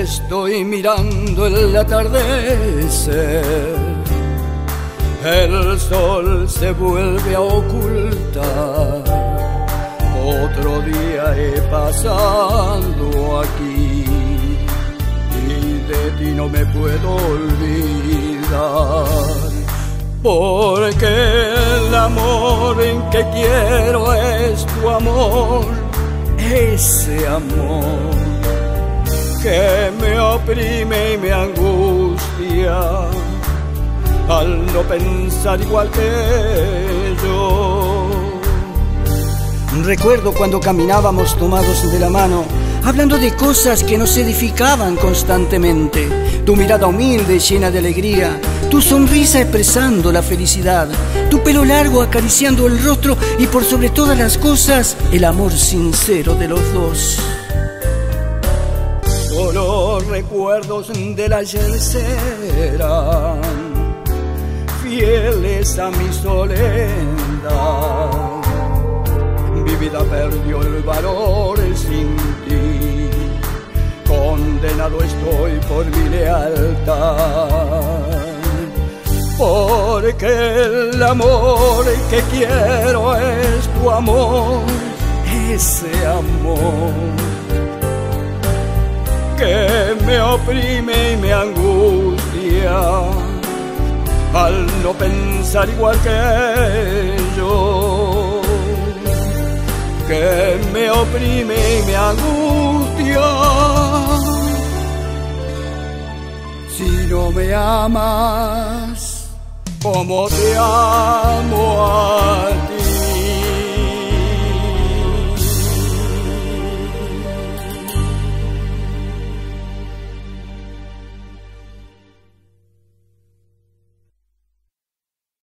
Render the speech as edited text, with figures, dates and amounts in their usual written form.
Estoy mirando el atardecer, el sol se vuelve a ocultar. Otro día he pasado aquí y de ti no me puedo olvidar, porque el amor en que quiero es tu amor, ese amor que me oprime y me angustia al no pensar igual que yo. Recuerdo cuando caminábamos tomados de la mano, hablando de cosas que nos edificaban constantemente. Tu mirada humilde, llena de alegría, tu sonrisa expresando la felicidad, tu pelo largo acariciando el rostro y por sobre todas las cosas, el amor sincero de los dos. Solo recuerdos del ayer serán fieles a mi soledad. Mi vida perdió el valor sin ti, condenado estoy por mi lealtad, porque el amor que quiero es tu amor, ese amor que me oprime y me angustia al no pensar igual que yo, que me oprime y me angustia. Si no me amas como te amo,